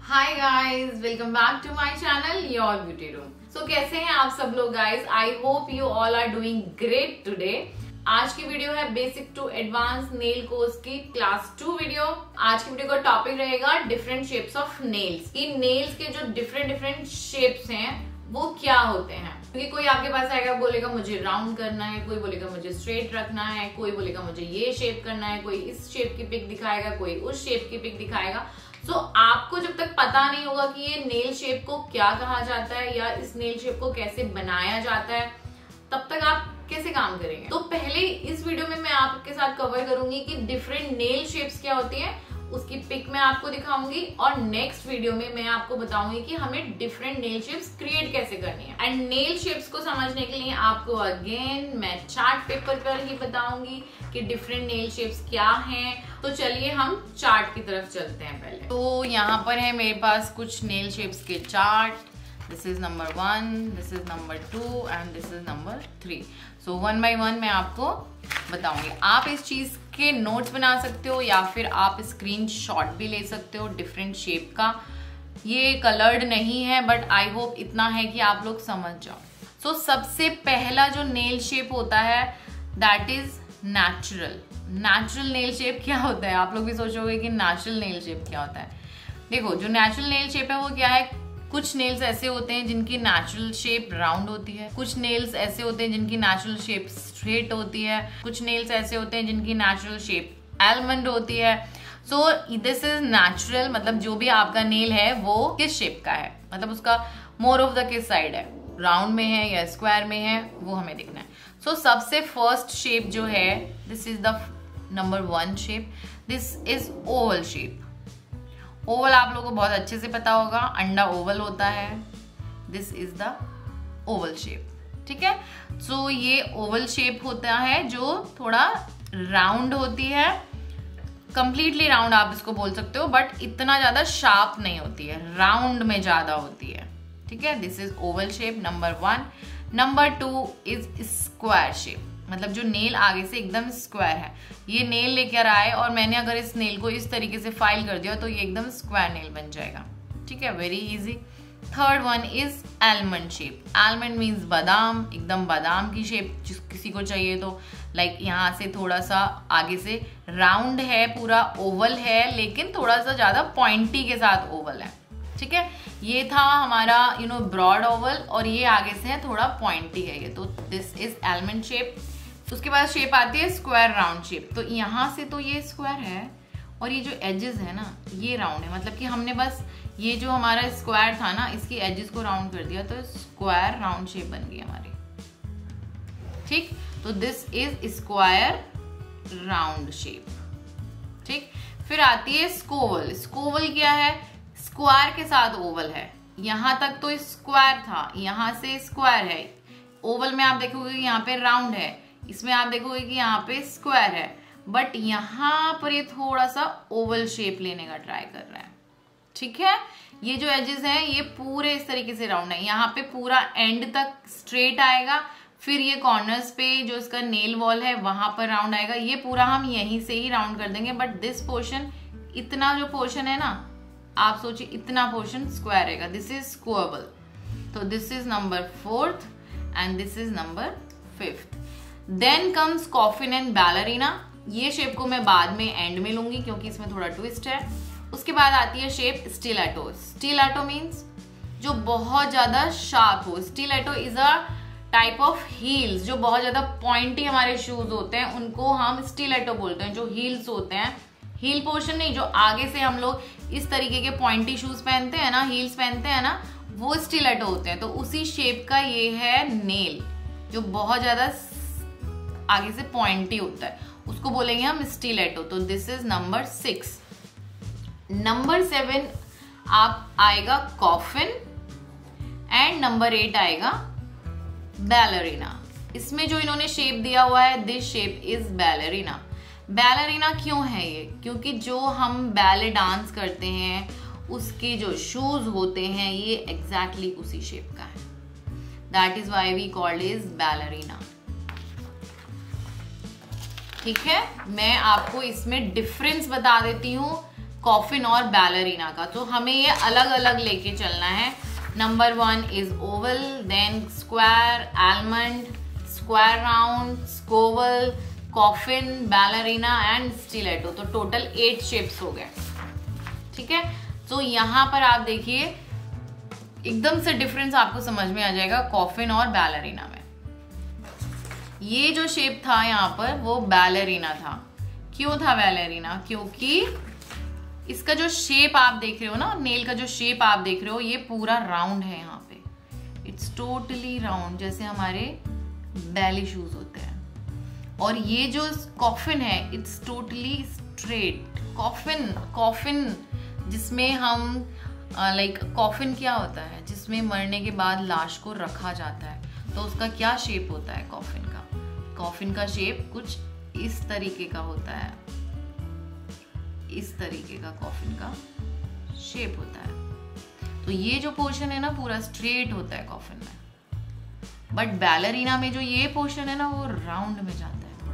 Hi guys, welcome back to my channel your beauty room. So कैसे हैं आप सब लोग guys? I hope you all are doing great today. आज की वीडियो है basic to advance nail course की क्लास 2 वीडियो। आज की वीडियो का टॉपिक रहेगा डिफरेंट शेप्स ऑफ नेल्स। कि नेल्स के जो डिफरेंट शेप्स हैं वो क्या होते हैं। क्योंकि कोई आपके पास आएगा बोलेगा मुझे राउंड करना है, कोई बोलेगा मुझे स्ट्रेट रखना है, कोई बोलेगा मुझे ये शेप करना है, कोई इस शेप की पिक दिखाएगा, कोई उस शेप की पिक दिखाएगा। सो आपको जब तक पता नहीं होगा कि ये नेल शेप को क्या कहा जाता है या इस नेल शेप को कैसे बनाया जाता है, तब तक आप कैसे काम करेंगे। तो पहले इस वीडियो में मैं आपके साथ कवर करूंगी कि डिफरेंट नेल शेप्स क्या होती हैं, उसकी पिक मैं आपको दिखाऊंगी और नेक्स्ट वीडियो में मैं आपको बताऊंगी कि हमें डिफरेंट नेल शेप्स क्रिएट कैसे करनी है। एंड नेल शेप्स को समझने के लिए आपको अगेन मैं चार्ट पेपर पर ही बताऊंगी कि डिफरेंट नेल शेप्स क्या हैं। तो चलिए हम चार्ट की तरफ चलते हैं पहले। तो यहाँ पर है मेरे पास कुछ नेल शेप्स के chart. This is number 1, this is number 2 and this is number 3। So 1 by 1 मैं आपको बताऊंगी। आप इस चीज के नोट्स बना सकते हो या फिर आप स्क्रीनशॉट भी ले सकते हो डिफरेंट शेप का। ये कलर्ड नहीं है बट आई होप इतना है कि आप लोग समझ जाओ। सो सबसे पहला जो नेल शेप होता है that is natural. Natural nail shape क्या होता है? आप लोग भी सोचोगे कि नेचुरल नेल शेप क्या होता है। देखो, जो नेचुरल नेल शेप है वो क्या है? कुछ नेल्स ऐसे होते हैं जिनकी नेचुरल शेप राउंड होती है, कुछ नेल्स ऐसे होते हैं जिनकी नेचुरल शेप स्ट्रेट होती है, कुछ नेल्स ऐसे होते हैं जिनकी नेचुरल शेप आलमंड होती है। सो दिस इज नेचुरल, मतलब जो भी आपका नेल है वो किस शेप का है, मतलब उसका मोर ऑफ द किस साइड है, राउंड में है या स्क्वायर में है, वो हमें देखना है। सो सबसे फर्स्ट शेप जो है this is the number 1 shape. This is oval shape. Oval आप लोगों को बहुत अच्छे से पता होगा, अंडा ओवल होता है। This is the oval shape, ठीक है। सो ये ओवल शेप होता है जो थोड़ा राउंड होती है, कंप्लीटली राउंड आप इसको बोल सकते हो, बट इतना ज्यादा शार्प नहीं होती है, राउंड में ज्यादा होती है, ठीक है। This is oval shape number 1। Number 2 is square shape, मतलब जो नेल आगे से एकदम स्क्वायर है। ये नेल लेकर आए और मैंने अगर इस नेल को इस तरीके से फाइल कर दिया तो ये एकदम स्क्वायर नेल बन जाएगा, ठीक है, very easy. Third one is almond shape. Almond means बादाम, एकदम बादाम की शेप जिस किसी को चाहिए तो लाइक यहाँ से थोड़ा सा आगे से राउंड है, पूरा ओवल है लेकिन थोड़ा सा ज्यादा पॉइंटी के साथ ओवल है, ठीक है। ये था हमारा ब्रॉड ओवल और ये आगे से है थोड़ा पॉइंटी है ये, तो दिस इज आलमंड शेप। उसके बाद शेप आती है स्क्वायर राउंड शेप। तो यहाँ से तो ये स्क्वायर है और ये जो एजेस है ना ये राउंड है, मतलब कि हमने बस ये जो हमारा स्क्वायर था ना इसकी एजेस को राउंड कर दिया तो स्क्वायर राउंड शेप बन गई हमारी, ठीक। तो this is square round shape, ठीक। फिर आती है स्कोवल। स्कोवल क्या है? स्क्वायर के साथ ओवल है। यहां तक तो स्क्वायर था, यहां से स्क्वायर है। ओवल में आप देखोगे कि यहाँ पे राउंड है, इसमें आप देखोगे कि यहाँ पे स्क्वायर है, बट यहाँ पर ये थोड़ा सा ओवल शेप लेने का ट्राई कर रहा है, ठीक है। ये जो एजेस हैं ये पूरे इस तरीके से राउंड है, यहाँ पे पूरा एंड तक स्ट्रेट आएगा, फिर ये कॉर्नर्स पे जो इसका नेल वॉल है वहां पर राउंड आएगा। ये पूरा हम यहीं से ही राउंड कर देंगे, बट दिस पोर्शन, इतना जो पोर्शन है ना, आप सोचिए इतना पोर्शन स्क्वायर रहेगा। This is squoval. तो this is number 4th and this is number 5th। Then comes coffin and ballerina. ये शेप को मैं बाद में एंड में लूंगी क्योंकि इसमें थोड़ा ट्विस्ट है। उसके बाद आती है शेप स्टिलेटो। स्टिलेटो मीन्स जो बहुत ज्यादा शार्प हो। Stiletto is a type of heels, जो बहुत ज्यादा पॉइंटी हमारे शूज होते हैं उनको हम स्टिलेटो बोलते हैं। जो हील्स होते हैं, हील पोर्शन नहीं, जो आगे से हम लोग इस तरीके के पॉइंटी शूज पहनते हैं ना, हील्स पहनते हैं ना, वो स्टिलेटो होते हैं। तो उसी शेप का ये है नेल जो बहुत ज्यादा आगे से पॉइंटी होता है, उसको बोलेंगे हम स्टिलेटो। तो दिस इज नंबर 6। नंबर 7 आप आएगा कॉफिन एंड नंबर 8 आएगा बैलरीना। इसमें जो इन्होंने शेप दिया हुआ है this shape is ballerina. Ballerina क्यों है ये? क्योंकि जो हम बैले डांस करते हैं उसके जो शूज होते हैं ये एग्जैक्टली उसी शेप का है। That is why we called is ballerina, ठीक है। मैं आपको इसमें डिफरेंस बता देती हूँ कॉफिन और बैलरीना का। तो हमें ये अलग अलग लेके चलना है। Number 1 is oval, then square, almond, square round, squoval, coffin, ballerina and stiletto. तो टोटल 8 शेप्स हो गए। ठीक है, तो यहाँ पर आप देखिए एकदम से डिफरेंस आपको समझ में आ जाएगा कॉफिन और बैलरीना में। ये जो शेप था यहाँ पर वो बैलरीना था। क्यों था बैलरीना? क्योंकि इसका जो शेप आप देख रहे हो ना, नेल का जो शेप आप देख रहे हो, ये पूरा राउंड है यहाँ पे। इट्स टोटली राउंड, जैसे हमारे बैली शूज होते हैं। और ये जो कॉफिन है इट्स टोटली स्ट्रेट। कॉफिन जिसमें हम लाइक कॉफिन क्या होता है? जिसमें मरने के बाद लाश को रखा जाता है। तो उसका क्या शेप होता है कॉफिन का? कॉफिन का शेप कुछ इस तरीके का होता है। इस तरीके का कॉफिन का शेप होता है। तो ये जो पोर्शन है ना पूरा स्ट्रेट होता है कॉफिन में, बट बैलरीना में जो ये पोर्शन है ना वो राउंड में जाता है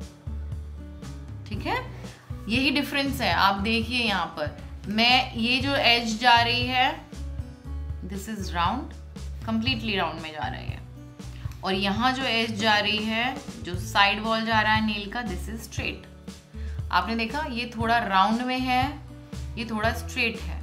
थोड़ा। ठीक है, यही डिफरेंस है। आप देखिए यहाँ पर मैं ये जो एज जा रही है this is round, completely round में जा रही है। और यहाँ जो एज जा रही है, जो साइड वॉल जा रहा है नील का, दिस इज स्ट्रेट। आपने देखा ये थोड़ा राउंड में है, ये थोड़ा स्ट्रेट है।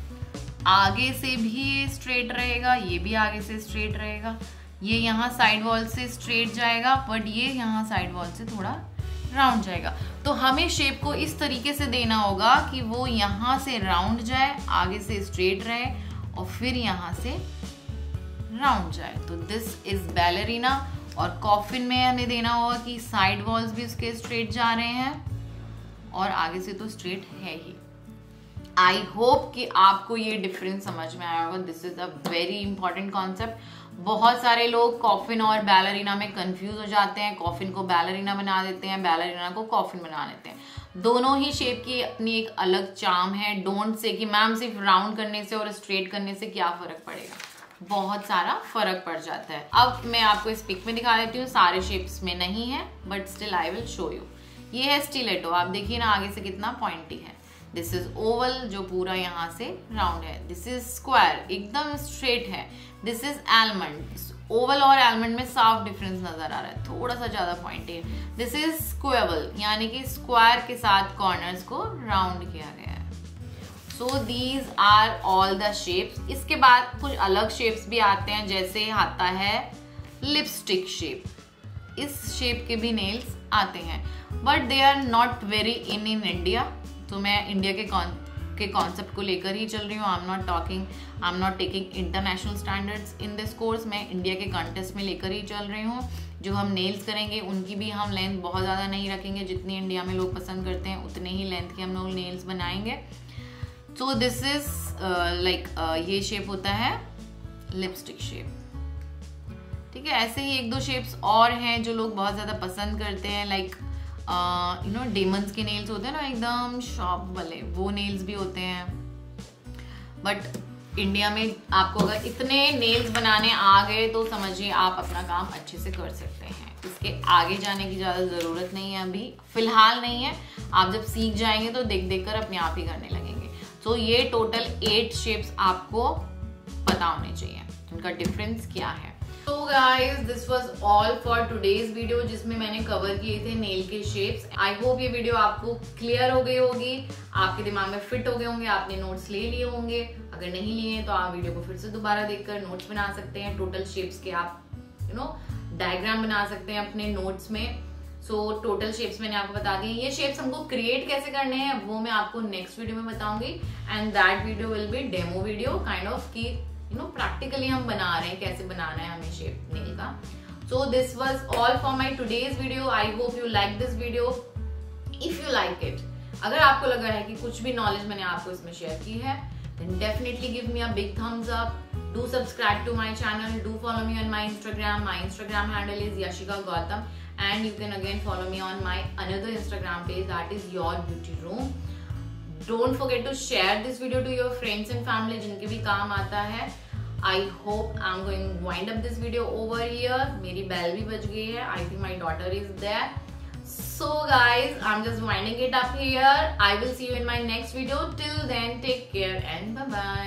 आगे से भी ये स्ट्रेट रहेगा, ये भी आगे से स्ट्रेट रहेगा। ये यहाँ साइड वॉल से स्ट्रेट जाएगा, बट ये यहाँ साइड वॉल से थोड़ा राउंड जाएगा। तो हमें शेप को इस तरीके से देना होगा कि वो यहाँ से राउंड जाए, आगे से स्ट्रेट रहे और फिर यहाँ से राउंड जाए। तो दिस इज बैलरीना। और कॉफिन में हमें देना होगा कि साइड वॉल्स भी उसके स्ट्रेट जा रहे हैं और आगे से तो स्ट्रेट है ही। आई होप कि आपको ये डिफरेंस समझ में आया होगा। This is a very important concept. बहुत सारे लोग कॉफिन और बैलरीना में कंफ्यूज हो जाते हैं, कॉफिन को बैलरीना बना देते हैं, बैलरीना को कॉफिन बना देते हैं। दोनों ही शेप की अपनी एक अलग चार्म है। डोंट से कि मैम सिर्फ राउंड करने से और स्ट्रेट करने से क्या फर्क पड़ेगा, बहुत सारा फर्क पड़ जाता है। अब मैं आपको इस पिक में दिखा देती हूँ, सारे शेप्स में नहीं है but still I will show you. ये है स्टिलेटो, आप देखिए ना आगे से कितना पॉइंटी है। दिस इज ओवल जो पूरा यहाँ से राउंड है। दिस इज स्क्वायर, एकदम स्ट्रेट है। This is almond. ओवल और आलमंड में साफ डिफरेंस नजर आ रहा है, थोड़ा सा ज्यादा पॉइंटी है। दिस इज स्क्वेबल, यानी कि स्क्वायर के साथ कॉर्नर्स को राउंड किया गया है। So these are all the shapes. इसके बाद कुछ अलग शेप्स भी आते हैं, जैसे आता है लिपस्टिक शेप। इस शेप के भी नेल्स आते हैं but they are not very in India. तो मैं इंडिया के कॉन्सेप्ट को लेकर ही चल रही हूँ। I am not taking international standards in this course. मैं इंडिया के कॉन्टेस्ट में लेकर ही चल रही हूँ। जो हम नेल्स करेंगे उनकी भी हम लेंथ बहुत ज़्यादा नहीं रखेंगे, जितनी इंडिया में लोग पसंद करते हैं उतने ही लेंथ के हम लोग नेल्स बनाएंगे। सो दिस इज लाइक ये शेप होता है लिपस्टिक शेप। ठीक है, ऐसे ही 1-2 शेप्स और हैं जो लोग बहुत ज़्यादा पसंद करते हैं, लाइक यू नो डेमंस के नेल्स होते हैं ना एकदम शार्प वाले, वो नेल्स भी होते हैं। बट इंडिया में आपको अगर इतने नेल्स बनाने आ गए तो समझिए आप अपना काम अच्छे से कर सकते हैं। इसके आगे जाने की ज़्यादा ज़रूरत नहीं है, अभी फिलहाल नहीं है। आप जब सीख जाएंगे तो देख देख कर अपने आप ही करने लगेंगे। तो ये टोटल 8 शेप्स आपको पता होने चाहिए, उनका डिफरेंस क्या है। तो guys this was all for today's video, जिसमें मैंने कवर किए थे नेल के शेप्स। आई होप ये वीडियो आपको क्लियर हो गई होगी, आपके दिमाग में फिट हो गए होंगे, आपने नोट्स ले लिए होंगे। अगर नहीं लिए तो आप वीडियो को फिर से दोबारा देखकर नोट्स बना सकते हैं। टोटल शेप्स के आप यू नो डायग्राम बना सकते हैं अपने नोट्स में। सो टोटल शेप्स मैंने आपको बता दी। ये शेप्स हमको क्रिएट कैसे करने हैं वो मैं आपको नेक्स्ट वीडियो में बताऊंगी, and that video will be demo video kind of की यू नो प्रैक्टिकली हम बना रहे हैं कैसे बनाना है हमें शेप नेल का। So this was all for my today's video. I hope you like this video. If you like it, अगर आपको लगा है कि कुछ भी नॉलेज मैंने आपको इसमें शेयर की है, then definitely give me a big thumbs up. Do subscribe to my channel. Do follow me on my Instagram. My Instagram handle is Yashika Gautam, and you can again follow me on my another Instagram page, that is Your Beauty Room. Don't forget to share this video to your friends and family जिनके भी काम आता है। I hope I'm going to wind up this video over here. मेरी bell भी बज गई है। I think my daughter is there. So guys, I'm just winding it up here. I will see you in my next video. Till then, take care and bye bye.